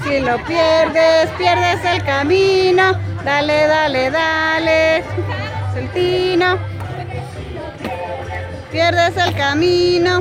Si lo pierdes, pierdes el camino. Dale, dale, dale. Saltino. Pierdes el camino.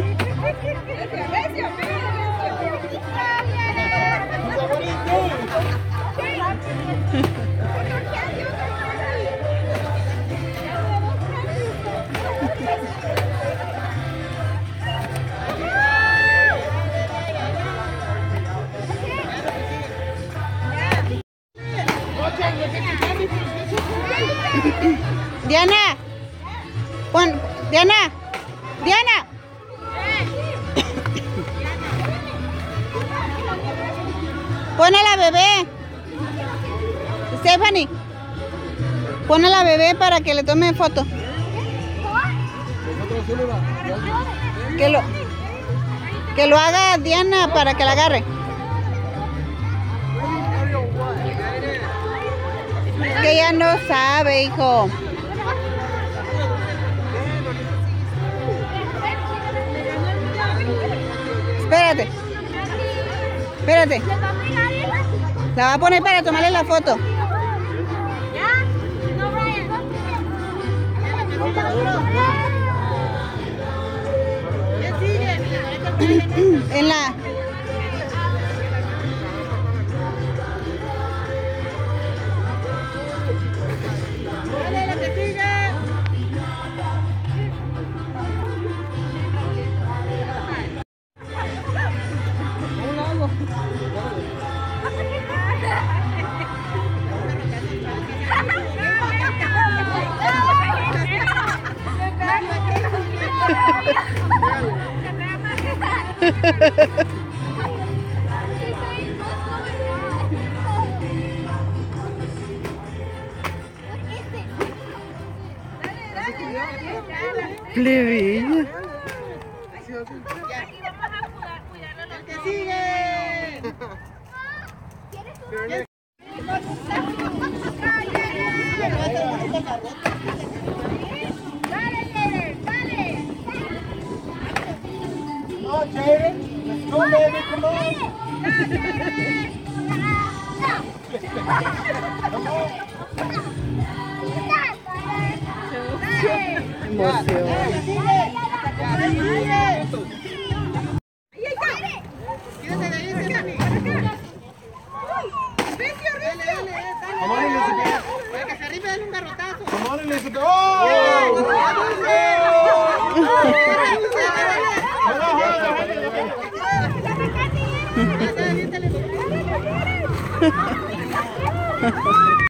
Diana, Diana, Diana. Pon a la bebé. Stephanie, pon a la bebé para que le tome foto. Que lo haga Diana para que la agarre. Que ella no sabe, hijo. Espérate. Espérate. La va a poner para tomarle la foto. En la... Plebeya. El que sigue. No, Jaden. Let's go, baby. Come on. Come on. Emoción. Come on, Elizabeth. Para que se arribe, dale un garrotazo. Come on, Elizabeth. ¡Oh!